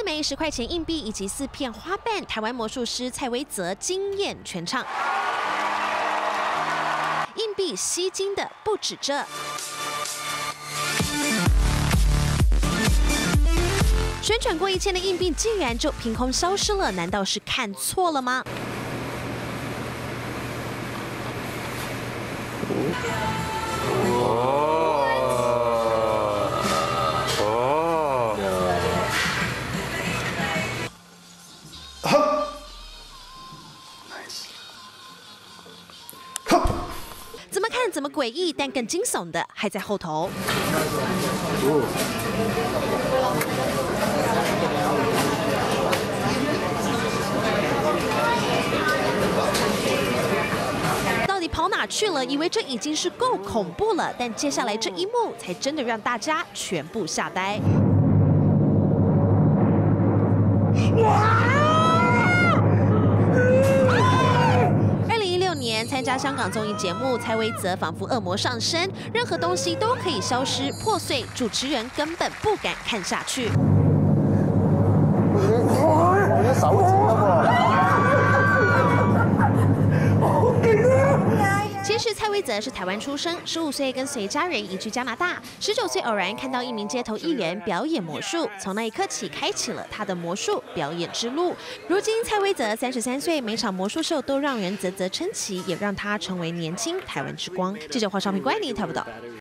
枚10块钱硬币以及4片花瓣，台湾魔术师蔡威泽惊艳全场。硬币吸睛的不止这。 旋转过1000的硬币竟然就凭空消失了，难道是看错了吗？怎么看怎么诡异，但更惊悚的还在后头。到底跑哪去了？以为这已经是够恐怖了，但接下来这一幕才真的让大家全部吓呆。 参加香港综艺节目，蔡威泽仿佛恶魔上身，任何东西都可以消失破碎，主持人根本不敢看下去。 我隻手指其实蔡威泽是台湾出生，15岁跟随家人移居加拿大，19岁偶然看到一名街头艺人表演魔术，从那一刻起开启了他的魔术表演之路。如今蔡威泽33岁，每场魔术秀都让人啧啧称奇，也让他成为年轻台湾之光。记者黄少平、关你台不到。